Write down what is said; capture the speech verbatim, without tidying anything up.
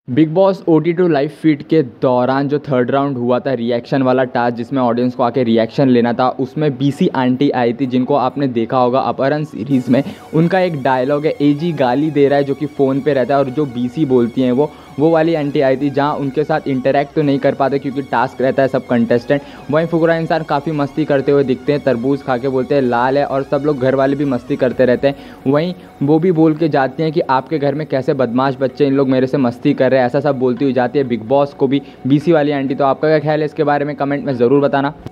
Big Boss O T two live feed के दौरान जो थर्ड राउंड हुआ था रिएक्शन वाला टास्क, जिसमें ऑडियंस को आके रिएक्शन लेना था, उसमें बीसी आंटी आई थी जिनको आपने देखा होगा अपहरण सीरीज़ में। उनका एक डायलॉग है, एजी गाली दे रहा है, जो कि फ़ोन पे रहता है, और जो बीसी बोलती हैं वो वो वाली आंटी आई थी, जहां उनके साथ इंटरेक्ट तो नहीं कर पाते क्योंकि टास्क रहता है सब कंटेस्टेंट। वहीं फुकरा इंसान काफ़ी मस्ती करते हुए दिखते हैं, तरबूज खा के बोलते हैं लाल है, और सब लोग घर वाले भी मस्ती करते रहते हैं। वहीं वो भी बोल के जाती हैं कि आपके घर में कैसे बदमाश बच्चे, इन लोग मेरे से मस्ती कर रहे हैं, ऐसा सब बोलती हुई जाती है बिग बॉस को भी बीसी वाली आंटी। तो आपका क्या ख्याल है इसके बारे में, कमेंट में ज़रूर बताना।